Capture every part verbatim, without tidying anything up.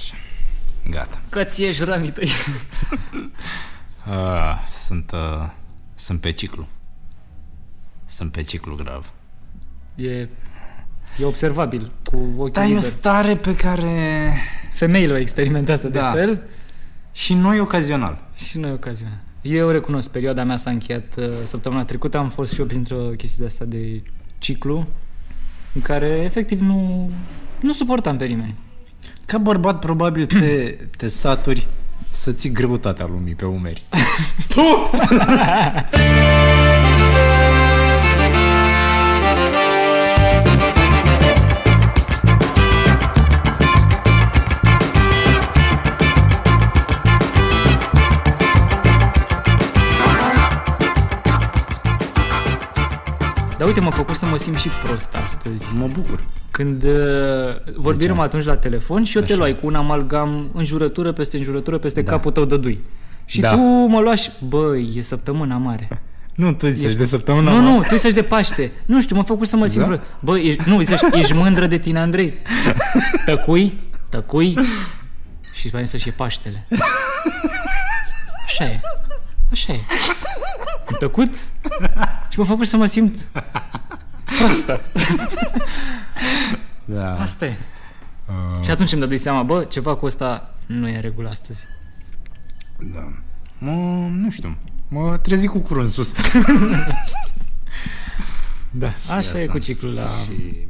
Așa. Gata. Că ți ești rămii tăi. Ah, sunt, uh, sunt pe ciclu. Sunt pe ciclu grav. E, e observabil cu ochii Dar e o stare pe care femeile o experimentează da. de fel. Și noi ocazional. Și noi ocazional. Eu recunosc, perioada mea s-a încheiat uh, săptămâna trecută, am fost și eu printr-o chestie de asta de ciclu în care efectiv nu, nu suportam pe nimeni. Ca bărbat probabil te, te saturi să ții greutatea lumii pe umeri. Dar uite, m-a făcut să mă simt și prost astăzi. Mă bucur. Când uh, vorbim atunci la telefon și eu Așa. te luai cu un amalgam înjurătură peste înjurătură peste da. capul tău de dui. Și da. tu mă luași, băi, e săptămâna mare. Nu, tu zici de săptămâna nu, mare. Nu, nu, tu zici de Paște. Nu știu, m-a făcut să mă simt da? prost. Băi, ești, nu, zici, ești mândră de tine, Andrei? Tăcui, tăcui și spune să-și e Paștele. Așa e, așa e. Am tăcut și m-a făcut să mă simt proastă. Da. Asta e. Uh. Și atunci îmi dădui seama, bă, ceva cu ăsta nu e în regulă astăzi. Da. Mă, nu știu, mă trezi cu curul în sus. Da, așa asta. E cu ciclul la... Și...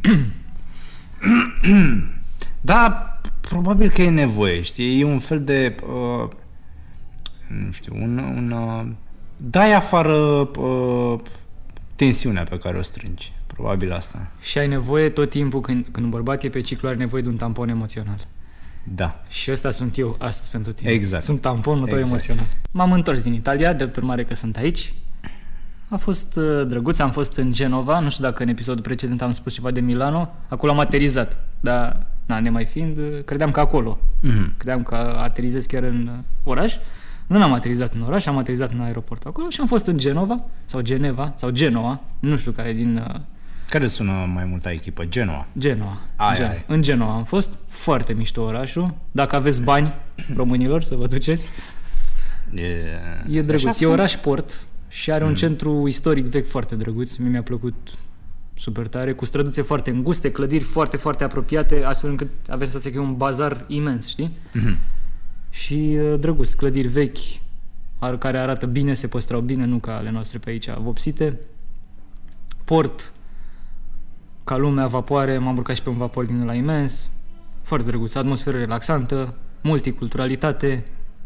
Da, probabil că e nevoie, știi, e un fel de... Uh, nu știu, un... un uh, dai afară uh, tensiunea pe care o strângi. Probabil asta. Și ai nevoie tot timpul, când, când un bărbat e pe ciclu, are nevoie de un tampon emoțional. Da. Și ăsta sunt eu astăzi pentru tine. Exact. Sunt tamponul tău exact. emoțional. M-am întors din Italia, drept urmare că sunt aici. A fost uh, drăguț, am fost în Genova, nu știu dacă în episodul precedent am spus ceva de Milano, acolo am aterizat, dar na, nemai fiind, credeam că acolo. Mm-hmm. Credeam că aterizez chiar în uh, oraș. Nu am aterizat în oraș, am aterizat în aeroport acolo și am fost în Genova, sau Geneva, sau Genoa, nu știu care din... Uh, Care sună mai mult a echipă? Genoa? Genoa. Ai, Gen- ai. În Genoa am fost, foarte mișto orașul. Dacă aveți bani, românilor, să vă duceți. E, e drăguț. E oraș port și are mm. un centru istoric vechi foarte drăguț. Mie mi-a plăcut super tare, cu străduțe foarte înguste, clădiri foarte, foarte apropiate, astfel încât aveți senzația că e un bazar imens, știi? Mm-hmm. Și uh, drăguț, clădiri vechi, care arată bine, se păstrau bine, nu ca ale noastre pe aici vopsite. Port, ca lumea, vapoare, m-am urcat și pe un vapor din ăla imens, foarte drăguț, atmosferă relaxantă, multiculturalitate,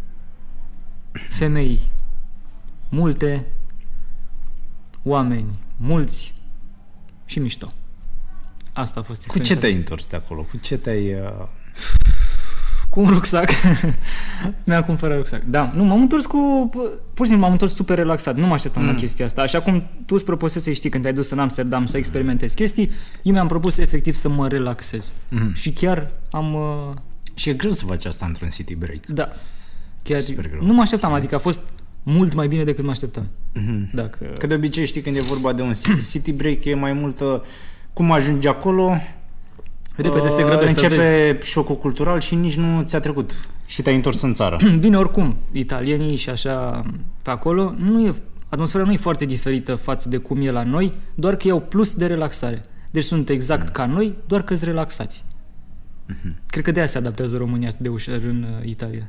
femei multe, oameni mulți și mișto. Asta a fost experiența. Cu ce te-ai întors de acolo? Cu ce te-ai... Uh... Cu un rucsac. Mi-am cumpărat rucsac. Da, nu, m-am întors cu... Pur și simplu m-am întors super relaxat. Nu mă așteptam mm. la chestia asta. Așa cum tu îți propusezi să știi când te-ai dus în Amsterdam să experimentezi chestii, eu mi-am propus efectiv să mă relaxez. Mm. Și chiar am... Uh... Și e greu să faci asta într-un city break. Da. Chiar nu mă așteptam, adică a fost mult mai bine decât mă așteptam. Mm-hmm. Dacă... Că de obicei știi când e vorba de un city break e mai multă... Cum ajungi acolo... Repede, te grăbești începe să vezi. șocul cultural și nici nu ți-a trecut și te-ai întors în țară. Bine, oricum, italienii și așa pe acolo, nu e, atmosfera nu e foarte diferită față de cum e la noi, doar că iau plus de relaxare. Deci sunt exact mm. ca noi, doar că-s relaxați. Mm-hmm. Cred că de aia se adaptează România atât de ușor în uh, Italia.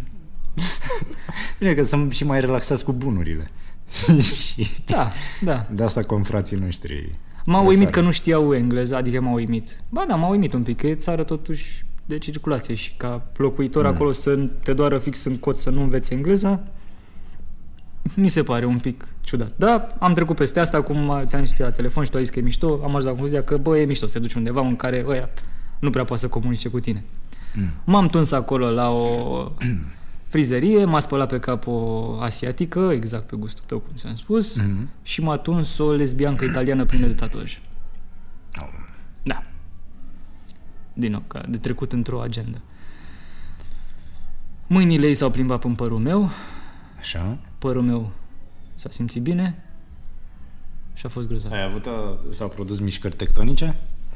Bine că sunt și mai relaxați cu bunurile. Da, da. De asta confrații noștri... M-a uimit că nu știau engleză, adică m-a uimit. Ba da, m-a uimit un pic, că e țară totuși de circulație și ca locuitor mm. acolo să te doară fix în cot să nu înveți engleza, mi se pare un pic ciudat. Da, am trecut peste asta, cum ți-am zis la telefon și tu ai zis că e mișto, am ajuns la concluzia că, bă, e mișto să te duci undeva în care ăia nu prea poate să comunice cu tine. Mm. M-am tuns acolo la o frizerie, m-a spălat pe cap o asiatică, exact pe gustul tău, cum ți-am spus, mm-hmm. și m-a tuns o lesbiancă italiană plină de tatuaje. Oh. Da. Din nou, ca de trecut într-o agendă. Mâinile ei s-au plimbat în părul meu. Așa. Părul meu s-a simțit bine și a fost grozav. Ai avut, s-au produs mișcări tectonice?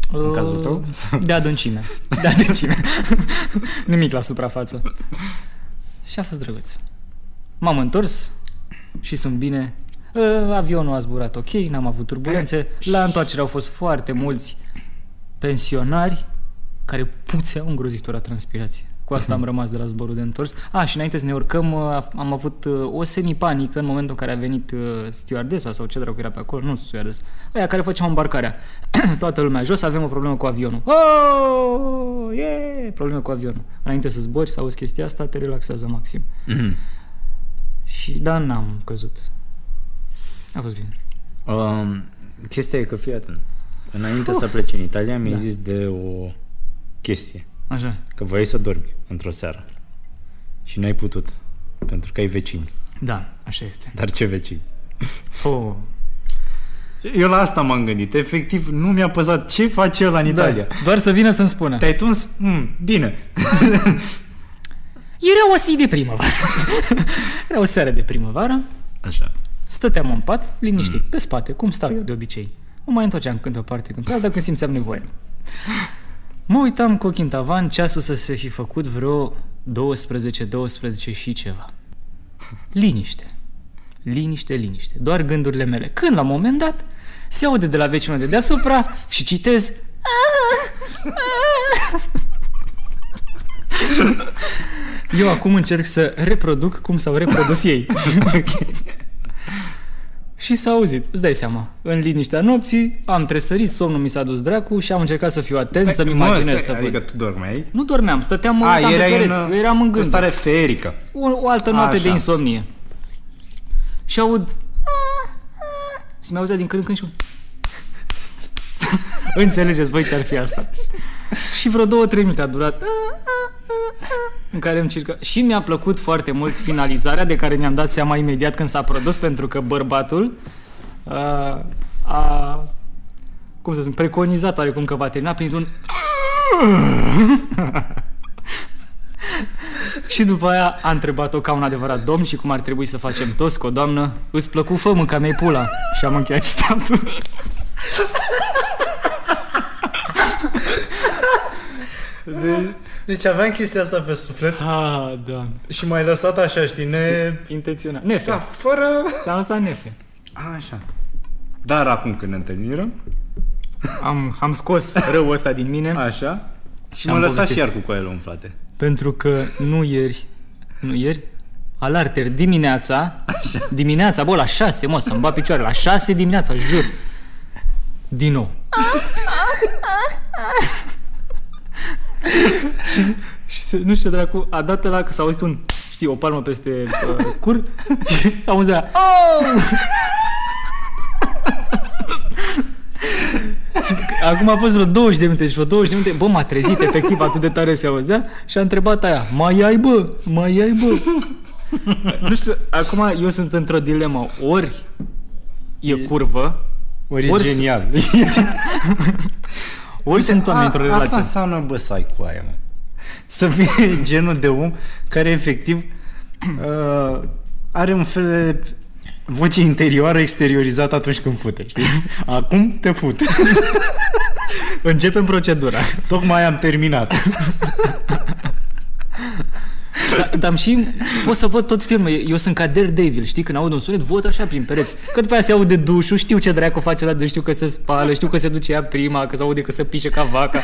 În cazul tău? De adâncime. De adâncime. Nimic la suprafață. Și a fost drăguț. M-am întors și sunt bine. Avionul a zburat ok, n-am avut turbulențe. La întoarcere au fost foarte mulți pensionari care puțeau îngrozitor la transpirație. Cu asta am rămas de la zborul de întors. A, și înainte să ne urcăm, am avut o semipanică în momentul în care a venit stewardesa sau ce dracu era pe acolo, nu stewardesa, aia care făceau îmbarcarea. Toată lumea jos, avem o problemă cu avionul. Oh, yeah! Problemă cu avionul. Înainte să zbori, să auzi chestia asta, te relaxează maxim. Mm-hmm. Și da, n-am căzut. A fost bine. Um, chestia e că, fii atent, înainte uh. să pleci în Italia, mi-ai da. zis de o chestie. Așa. Că voiai să dormi într-o seară și n-ai putut, pentru că ai vecini. Da, așa este. Dar ce vecini? Oh. Eu la asta m-am gândit. Efectiv, nu mi-a păsat ce face ăla în Italia. Da, doar să vină să-mi spună. Te-ai tuns? Mm, bine. Era o zi de primăvară. Era o seară de primăvară. Așa. Stăteam în pat, liniștit, mm. pe spate, cum stau eu de obicei. Mă mai întorceam când o parte, când pe alta, când simțeam nevoie. Mă uitam cu ochii în tavan, ceasul să se fi făcut vreo douăsprezece, douăsprezece și ceva. Liniște. Liniște, liniște. Doar gândurile mele. Când, la un moment dat, se aude de la vecinul de deasupra și citez... Eu acum încerc să reproduc cum s-au reprodus ei. Și s-a auzit, îți dai seama, în liniștea nopții, am tresărit, somnul mi s-a dus dracu și am încercat să fiu atent, stai, să-mi imaginez să văd. Adică tu dormeai? Nu dormeam, stăteam, mă uitam pe pereți, în, eram în gând. O stare ferică. O, o altă noapte de insomnie. Și aud... Și mi-auzea din când în când și... Înțelegeți voi ce ar fi asta. Și vreo două, trei minute a durat... în care îmi circa... Și mi-a plăcut foarte mult finalizarea, de care mi-am dat seama imediat când s-a produs, pentru că bărbatul a, a cum să spun, preconizat oarecum că va termina printr-un și după aia a întrebat-o ca un adevărat domn și cum ar trebui să facem toți cu o doamnă. Îți plăcu, fă, mânca mea pula. Și am încheiat citatul. De... Deci aveam chestia asta pe suflet. Ah, da. Și m-ai lăsat așa, știi, ne... intenționat. Nefe. Da, fără... Te-am lăsat nefe. A, așa. Dar acum când ne întâlnirăm... Am, am scos răul ăsta din mine. Așa. Și m-a lăsat și iar cu coaielul umflate. Pentru că nu ieri... Nu ieri? Alarteri dimineața... Așa. Dimineața, bă, la șase, mă, să-mi bat picioare. La șase dimineața, jur. Din nou. și, și se, nu știu, dracu, a dat ăla că s-a auzit un, știi, o palmă peste uh, cur și auzea oh! Acum a fost vreo douăzeci de minute și vreo douăzeci de minute, bă, m-a trezit efectiv, atât de tare se auzea și a întrebat aia, mai ai, bă, mai ai, bă. Nu știu, acum eu sunt într-o dilemă, ori e curvă, ori, ori e genial. Ori sunt oameni într-o relație. Asta înseamnă, bă, să ai cu aia, mă. Să fie genul de om care efectiv uh, are un fel de voce interioară exteriorizată atunci când fute, știi? Acum te fut. Începem procedura. Tocmai am terminat. Dar, dar și pot să văd tot filmul. Eu sunt ca Daredevil, știi? Când aud un sunet, văd așa prin pereți. Că după aia se aude dușul, știu ce dracu face la duș, știu că se spală, știu că se duce ea prima, că se aude că se pișe ca vaca.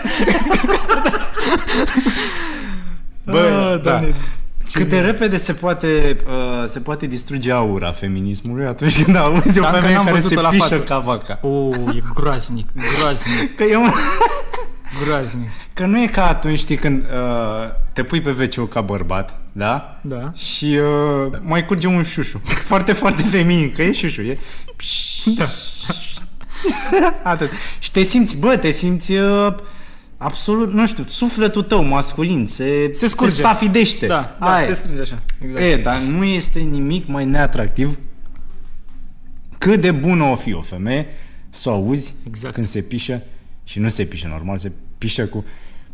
Bă, ah, da. Cât de repede se poate, uh, se poate distruge aura feminismului atunci când auzi o femeie care se pișă față. Ca vaca. Oh, e groaznic, groaznic. Că eu... groaznic. Că nu e ca atunci, știi, când uh, te pui pe ve ce ca bărbat, da? Da. Și uh, mai curge un șușu. Foarte, foarte feminin, că e șușu, e... Da. Atât. Și te simți, bă, te simți... Uh, absolut, nu știu, sufletul tău masculin se, se, scurge. se stafidește. Da, da, se strânge așa. Exact. E, dar nu este nimic mai neatractiv cât de bună o fi o femeie să o auzi exact. Când se pișă și nu se pișă normal, se pișă cu...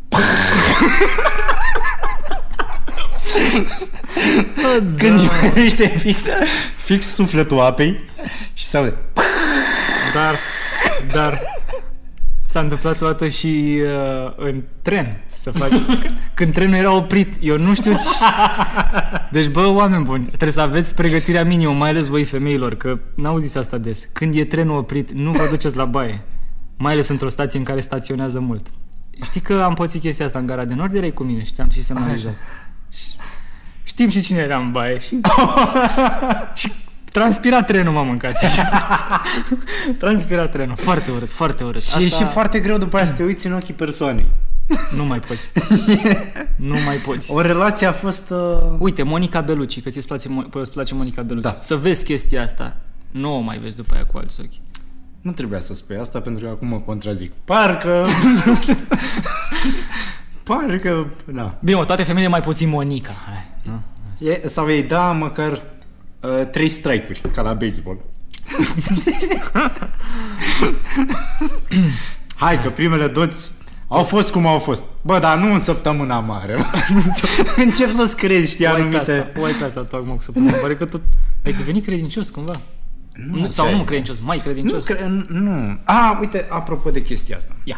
Când ești fix, fix sufletul apei și se aude... Dar, dar... S-a întâmplat o dată și uh, în tren să faci. Când trenul era oprit, eu nu știu ce... Deci, bă, oameni buni, trebuie să aveți pregătirea minimă, mai ales voi femeilor, că n-auziți asta des. Când e trenul oprit, nu vă duceți la baie. Mai ales într-o stație în care staționează mult. Știi că am pățit chestia asta în Gara de Nord, erai cu mine și te-am și semnalizat. Știm și cine era în baie și... și transpira trenul, m-am mâncat. Transpira trenul. Foarte urât, foarte urât. Și asta... e și foarte greu după aia să te uiți în ochii persoanei. Nu mai poți. Nu mai poți. O relație a fost... Uh... Uite, Monica Bellucci, că ți-ți place, îți place Monica Bellucci. Da. Să vezi chestia asta. Nu o mai vezi după aia cu alți ochi. Nu trebuia să spui asta pentru că acum mă contrazic. Parcă... Parcă... Da. Bine, mă, toate femeile mai puțin Monica. Hai, nu? E, sau ei da măcar uh, trei strike-uri, ca la baseball. Hai că primele doți au fost cum au fost. Bă, dar nu în săptămâna mare. Încep să-ți crezi, știi, anumite... Uai pe asta, tu acum cu săptămâna. Pare că tu ai devenit credincios cumva. Nu, sau nu credincios, mai credincios. Nu, cre- nu. Ah, uite, apropo de chestia asta. Ia.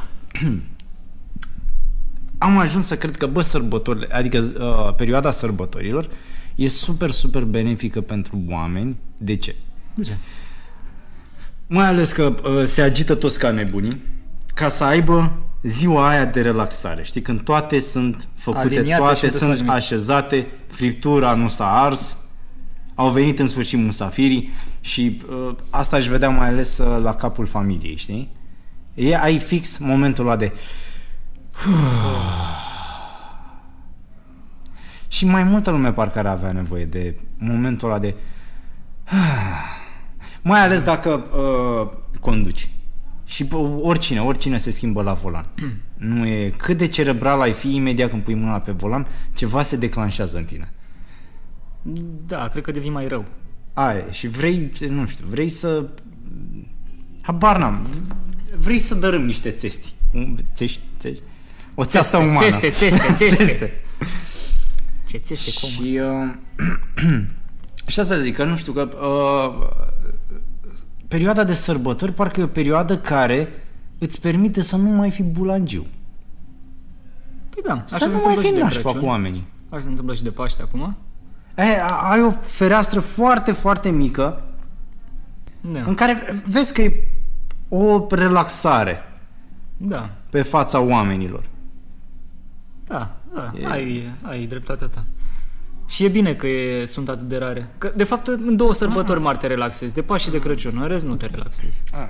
Am ajuns să cred că, bă, sărbătorile, adică uh, perioada sărbătorilor e super, super benefică pentru oameni. De ce? De ce? Mai ales că uh, se agită toți ca nebunii ca să aibă ziua aia de relaxare. Știi, când toate sunt făcute, aliniate, toate sunt așezate, friptura nu s-a ars, au venit în sfârșit musafirii și uh, asta își vedea mai ales uh, la capul familiei, știi? E, ai fix momentul ăla de... Și mai multă lume parcă ar avea nevoie de momentul ăla de... Mai ales dacă uh, conduci. Și oricine, oricine se schimbă la volan. Nu e cât de cerebral ai fi imediat când pui mâna pe volan, ceva se declanșează în tine. Da, cred că devii mai rău. Aia, și vrei, nu știu, vrei să... Habar n-am. Vrei să dărâm niște țesti. Țești, țești. O țeastă umană. Țeste, țeste, țeste. Ce țeste, cum și, uh, și asta zic, că nu știu, că uh, perioada de sărbători parcă e o perioadă care îți permite să nu mai fii bulangiu. Păi da, așa să se nu mai fii de nașpa Crăciun. cu oamenii. Așa se întâmplă și de Paște acum. Ai, ai o fereastră foarte, foarte mică Da. în care vezi că e o relaxare Da. pe fața oamenilor. Da, da, E... ai, ai dreptatea ta. Și e bine că e, sunt atât de rare. Că, de fapt, în două sărbători mari te relaxezi, de Paște și de Crăciun, în rest nu te relaxezi. Ah.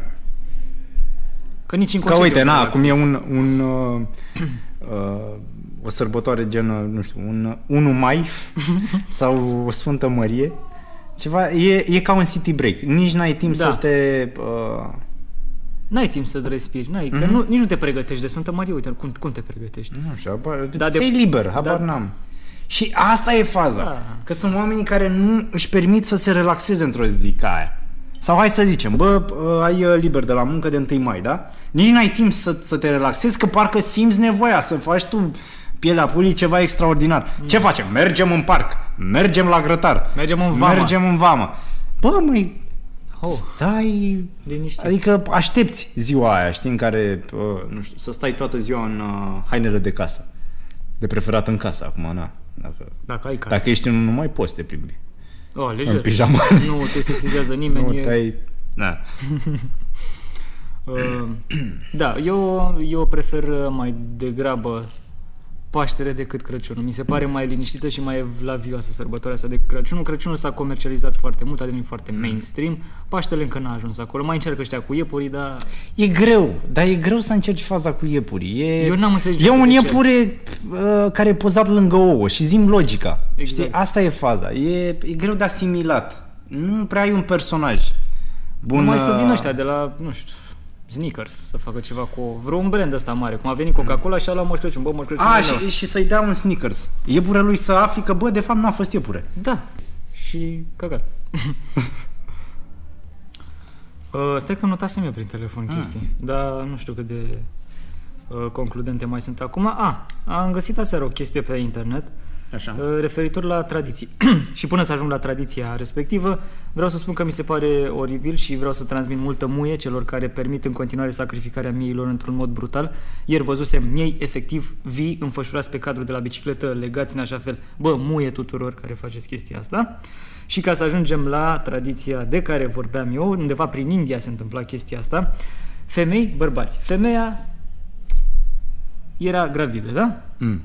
Că nici în Că concediu uite, nu te na, cum e relaxezi. un, un uh, uh, o sărbătoare gen, nu știu, un unu mai sau o Sfântă Mărie, ceva, e, e ca un city break. Nici n-ai timp Da. să te... Uh, N-ai timp să respiri, n-ai, Mhm. că nu, nici nu te pregătești de Sfântă Mărie, uite, cum, cum te pregătești? nu știu, habar, Da, ți-ai de- liber, habar da. n-am. Și asta e faza. Da. Că sunt oamenii care nu își permit să se relaxeze într-o zi ca aia. Sau hai să zicem, bă, ai uh, liber de la muncă de întâi mai, da? Nici n-ai timp să, să te relaxezi, că parcă simți nevoia să faci tu pielea pulii ceva extraordinar. Mm. Ce facem? Mergem în parc, mergem la grătar, Mergem în vamă. mergem în vamă. Bă, măi, Oh. stai... Liniștit. Adică aștepți ziua aia, știi, în care, uh, nu știu, să stai toată ziua în uh, hainele de casă. De preferat în casă, acum, na. Dacă, Dacă ai casă. dacă ești în nu mai poți să te plimbi. Oh, lejer. În pijama. Nu te sesizează nimeni. Nu, e- te-ai... Da. Uh, da, eu, eu prefer uh, mai degrabă Paștele decât Crăciunul. Mi se pare mai liniștită și mai evlavioasă sărbătoarea asta decât Crăciunul. Crăciunul s-a comercializat foarte mult, a devenit foarte mainstream. Paștele încă n-a ajuns acolo. Mai încearcă ăștia cu iepurii, dar... E greu, dar e greu să încerci faza cu iepurii. E, Eu n-am înțeles E un de ce. iepure uh, care e pozat lângă ouă și zi-mi logica. Exact. Știi? Asta e faza. E, e greu de asimilat. Nu prea ai un personaj bun. Mai să uh, vină ăștia de la, nu știu, Snickers să facă ceva cu vreun brand ăsta mare. Cum a venit Coca-Cola și a luat Moș Crăciun. Bă, Moș Crăciun A, e nou. și, și să-i dea un Snickers. Iepure lui să afli că, bă, de fapt n-a fost iepure. Da. Și căcat. uh, stai că notasem eu prin telefon chestii, dar nu știu cât de uh, concludente mai sunt acum. A, am găsit aseară o chestie pe internet Așa. Referitor la tradiții. Și până să ajung la tradiția respectivă, vreau să spun că mi se pare oribil și vreau să transmit multă muie celor care permit în continuare sacrificarea miilor într-un mod brutal. Ieri văzusem miei efectiv vii înfășurați pe cadrul de la bicicletă, legați în așa fel. Bă, muie tuturor care faceți chestia asta. Și ca să ajungem la tradiția de care vorbeam eu, undeva prin India se întâmpla chestia asta. Femei, bărbați. Femeia era gravidă, da? Mm.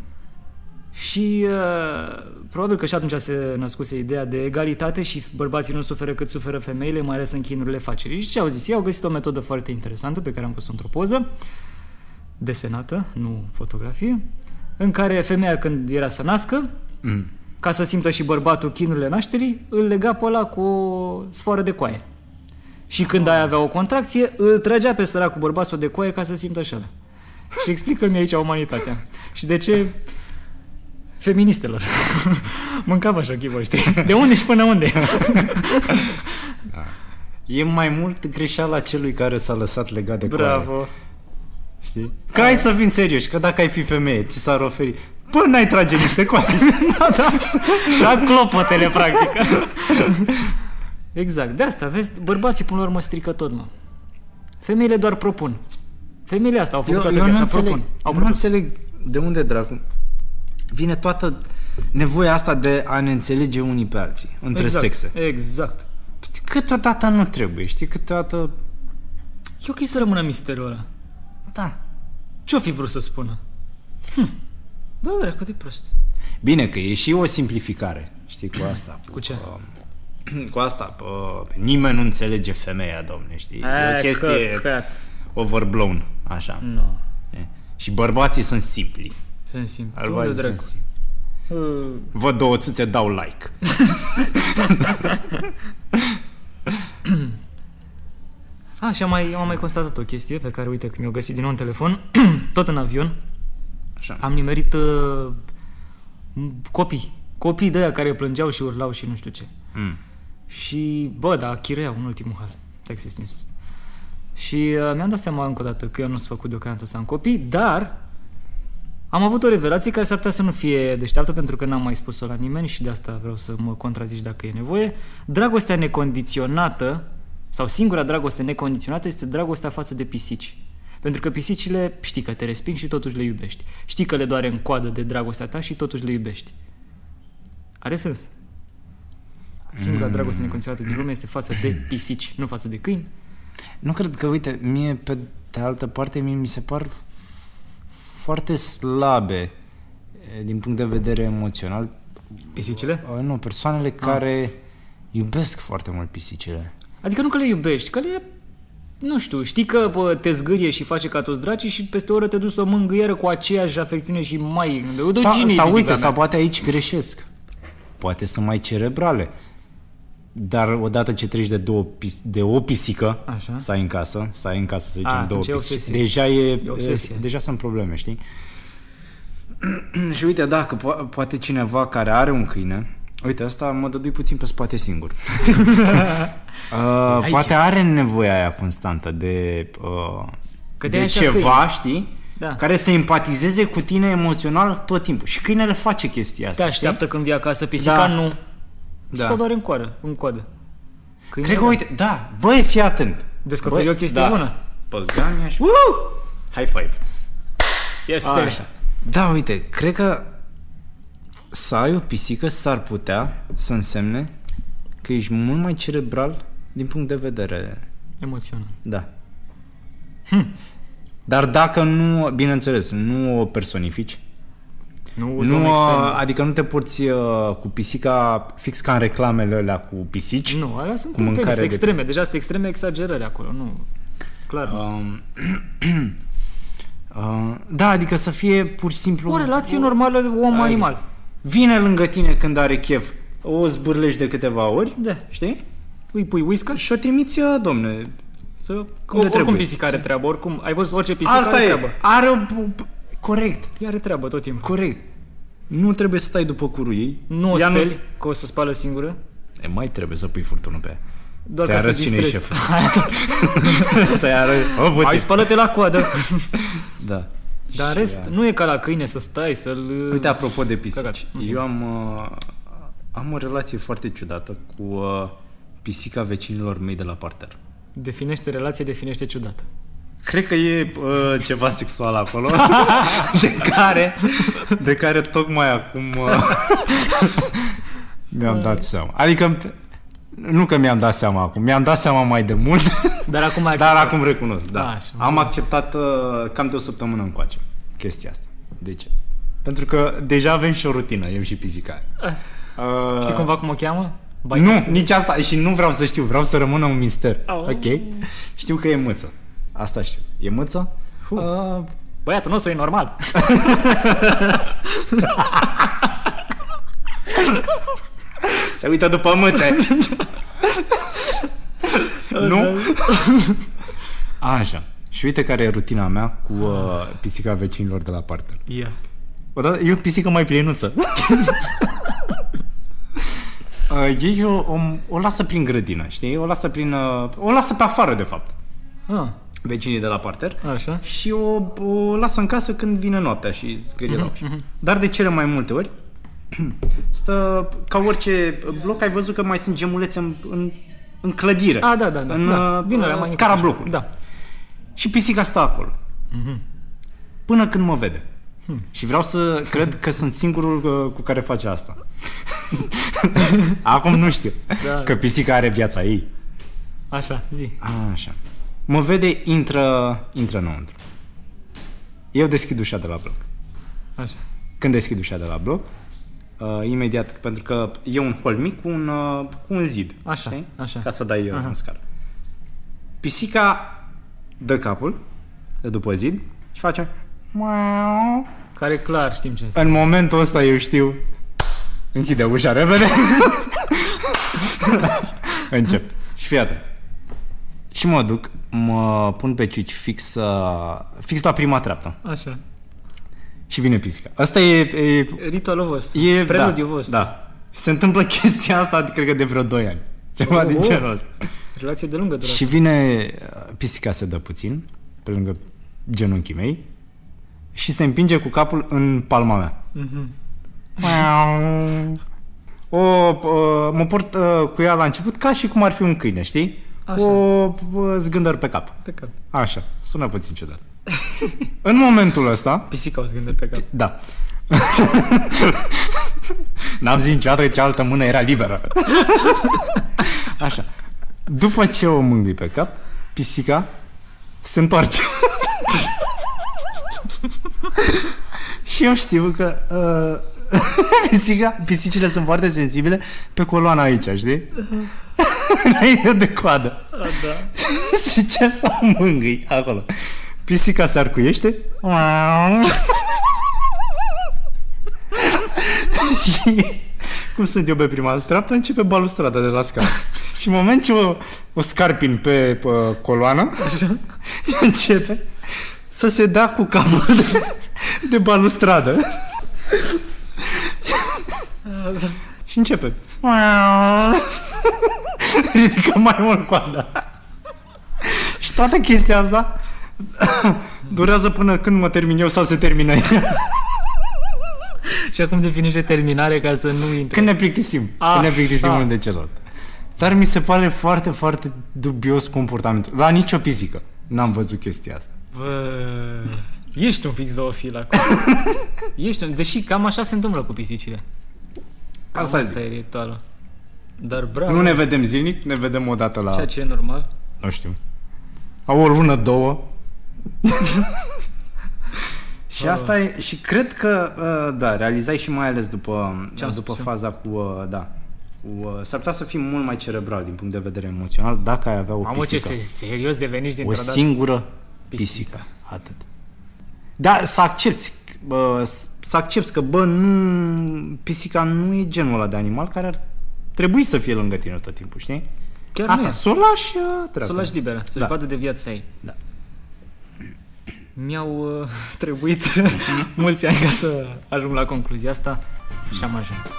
Și uh, probabil că și atunci se născuse ideea de egalitate și bărbații nu suferă cât suferă femeile, mai ales în chinurile facerii. Și ce au zis? Ei au găsit o metodă foarte interesantă pe care am pus-o într-o poză, desenată, nu fotografie, în care femeia când era să nască, Mm. ca să simtă și bărbatul chinurile nașterii, îl lega pe ăla cu o sfoară de coaie. Și când aia avea o contracție, îl trăgea pe săracul bărbatul de coaie ca să simtă și ăla. Și explică-mi aici umanitatea. Și de ce feministelor mâncam așa chipă, știi? De unde și până unde? Da. E mai mult greșeala celui care s-a lăsat legat de Bravo. coaie. Știi? Că hai să fim serioși, că dacă ai fi femeie, ți s-ar oferi. Bă, n-ai trage niște coaie. Da, da. Trag clopotele, practic. Exact. De asta, vezi, bărbații până la urmă strică tot, mă. Femeile doar propun. Femeile astea au făcut Eu, toată eu nu viața, înțeleg, propun. Au nu produs. înțeleg de unde, dracu, vine toată nevoia asta de a ne înțelege unii pe alții, între Exact. sexe. Exact. Câteodată nu trebuie, știi? Câteodată... E ok să rămână misterul ăla. Da. Ce-o fi vrut să spună? Hm. Bă, vrea, cât e prost. Bine, că e și o simplificare, știi, cu asta. Cu ce? Cu, cu asta, pă, nimeni nu înțelege femeia, domne, știi? E o chestie Căcat. overblown, așa. Nu. E. Și bărbații sunt simpli. Sunt simplu. Bărbații Unde sunt dracu? simpli. Uh, Văd două țâțe, dau like. A, și am mai, am mai constatat o chestie pe care, uite, când mi-o găsit din nou în telefon, tot în avion, Așa. am nimerit uh, copii. Copii de aia care plângeau și urlau și nu știu ce. Mm. Și, bă, da, chireau în ultimul hal. Taxi stins ăsta. Și uh, mi-am dat seama încă o dată că eu nu sunt făcut deocamdată să am copii, dar am avut o revelație care s-ar putea să nu fie deșteaptă pentru că n-am mai spus-o la nimeni și de asta vreau să mă contrazici dacă e nevoie. Dragostea necondiționată sau singura dragoste necondiționată este dragostea față de pisici. Pentru că pisicile știi că te resping și totuși le iubești. Știi că le doare în coadă de dragostea ta și totuși le iubești. Are sens? Singura Mm. dragoste necondiționată din lume este față de pisici, nu față de câini. Nu cred că, uite, mie, pe de altă parte, mie mi se par foarte slabe e, din punct de vedere emoțional. Pisicile? Uh, Nu, persoanele care iubesc foarte mult pisicile. Adică nu că le iubești, că le... Nu știu, știi că bă, te zgârie și face ca toți dracii și peste o oră te duci să o mângâieră cu aceeași afecțiune și mai... Sau, sau uite, sau poate aici greșesc. Poate sunt mai cerebrale. Dar odată ce treci de, două, pis- de o pisică, Așa. să ai în casă, să ai în casă, să zicem, A, două deci e pisici, obsesie. deja, e, E obsesie. deja sunt probleme, știi? Și uite, dacă po- poate cineva care are un câine, uite, asta mă dădui puțin pe spate singur. uh, poate are nevoia aia constantă de, uh, Că de de-aia și-a ceva, câine. știi? Da. Care să empatizeze cu tine emoțional tot timpul. Și câinele face chestia asta. Te așteaptă când vii acasă, pisica Da. nu. Da. Da. doar în coadă, în coadă. Câinele, Cred că, uite, da, băi, fii atent. Descoperi Băi, o chestie da. bună. Păgania și... Woo! High five. Este. Așa. Da, uite, cred că să ai o pisică s-ar putea să însemne că ești mult mai cerebral din punct de vedere... Emoțional. Da. Hm. Dar dacă nu, bineînțeles, nu o personifici, Nu, nu, extrem. adică nu te porți uh, cu pisica fix ca în reclamele alea cu pisici. Nu, alea sunt cu mâncare mâncare de- extreme. Deja sunt extreme exagerări acolo, nu. Clar. Um, uh, da, adică să fie pur și simplu... O relație normală om-animal. Vine lângă tine când are chef, o zbârlești de câteva ori, Da. știi? Îi pui whiskas Și o trimiți, domne, să... Unde Oricum trebuie. pisica are treabă, oricum. Ai văzut orice pisică asta are e, treabă. are o... Corect, Ea are treabă tot timpul. corect. Nu trebuie să stai după curul ei. Nu o Ea speli, că o să spală singură. E, mai trebuie să pui furtunul pe ea. Doar Să-i ca să arăți cine e distrezi. șeful. Să-i arăți... O, Ai puțin. spală-te la coadă. Da. Dar în rest, nu e ca la câine să stai, să-l... Uite, apropo de pisici, Căcat. eu am, uh, am o relație foarte ciudată cu uh, pisica vecinilor mei de la parter. Definește relație, definește ciudată. Cred că e uh, ceva sexual acolo, de care, de care tocmai acum uh, mi-am dat seama. Adică, nu că mi-am dat seama acum, mi-am dat seama mai de mult, Dar acum ai dar acum recunosc, da. Așa. Am acceptat uh, cam de o săptămână încoace chestia asta. De ce? Pentru că deja avem și o rutină, eu și pisica. Uh, Știi cumva cum o cheamă? Nu, nici asta, și nu vreau să știu, vreau să rămână un mister. Oh. Ok? Știu că e mâță. Asta știu. E mâță? Uh. Băiatul nostru e normal. Se uită după mâțe. Nu? Așa. Și uite care e rutina mea cu uh, pisica vecinilor de la parter. Yeah. Odată, e o pisică mai plinuță. uh, ei o, o, o lasă prin grădină, știi? O lasă prin... Uh, o lasă pe afară, de fapt. Ah. Vecinii de la parter. Așa. Și o, o lasă în casă când vine noaptea și zgârierau. Uh-huh, uh-huh. Dar de cele mai multe ori stă, ca orice bloc, ai văzut că mai sunt gemulețe în, în, în clădire. Ah, da, da, da. În da. Din uh, scara blocului. Da. Și pisica stă acolo. Uh-huh. Până când mă vede. Hmm. Și vreau să cred că sunt singurul uh, cu care face asta. Acum nu știu. Da. Că pisica are viața ei. Așa, zi. Așa. Mă vede, intră, intră înăuntru. Eu deschid ușa de la bloc. Așa. Când deschid ușa de la bloc, uh, imediat, pentru că e un hol mic cu un, uh, cu un zid, Așa, știi? așa. Ca să dai uh, Aha. în scară. Pisica dă capul de după zid și face miau. Care clar știm ce înseamnă. În momentul ăsta eu știu, închide ușa repede. Încep. Și fii atent. Și mă duc, mă pun pe ciuci fix, uh, fix la prima treaptă. Așa. Și vine pisica. Asta e... e Ritualul vostru. E, preludiul da, vostru. Da. Și se întâmplă chestia asta, cred că de vreo doi ani. Ceva Oh, din oh. genul ăsta. Relație de lungă durată. Și vine, pisica se dă puțin, pe lângă genunchii mei, și se împinge cu capul în palma mea. Mhm. O, o, mă port uh, cu ea la început ca și cum ar fi un câine, știi? Așa. O uh, zgândăr pe cap. Pe cap. Așa, sună puțin ciudat. În momentul ăsta, Pisica o zgândări pe cap. da. N-am zis niciodată că cealaltă mână era liberă. Așa. După ce o mângâi pe cap, pisica se întoarce. Și eu știu că uh, pisica, pisicile sunt foarte sensibile pe coloana aici, știi? Înainte de coadă. A, da. Și ce să o mângâi acolo? Pisica se arcuiește. Și cum sunt eu pe prima treaptă, începe balustrada de la scară. Și în moment ce o, o scarpin pe, pe coloană, așa, începe să se dea cu capul de, de balustradă. Și începe. Ridică mai mult coada. Și toată chestia asta durează până când mă termin eu sau se termină ea. Și acum definește terminare ca să nu intre. Când ne plictisim. Ah, când ne plictisim ah. unul de celălalt. Dar mi se pare foarte, foarte dubios comportamentul. La nicio pisică n-am văzut chestia asta. Bă, ești un pic zoofil acum. Ești un... Deși cam așa se întâmplă cu pisicile. Cam Asta asta zic. e ritualul. Dar bravo. Nu ne vedem zilnic, ne vedem o dată la... Ceea ce e normal. Nu știu. Au o lună, două. Și asta e, și cred că, uh, da, realizai și mai ales după, Ce-am după spus faza cu, uh, da, cu, uh, s-ar putea să fii mult mai cerebral din punct de vedere emoțional dacă ai avea o Mamă, ce pisică. se, serios deveniți O dintr-o dată. singură pisică. Pisică. Atât. Dar să accepti, bă, să accepti că, bă, nu, pisica nu e genul ăla de animal care ar trebui să fie lângă tine tot timpul, știi? Chiar Asta, nu e. să o lași uh, Să o lași liberă, să-și Da. vadă de viața ei. Da. Mi-au uh, trebuit mulți ani ca să ajung la concluzia asta și am ajuns.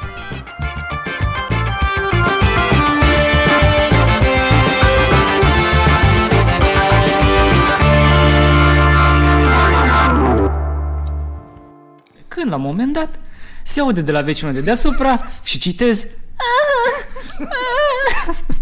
când la un moment dat se aude de la vecinul de deasupra și citez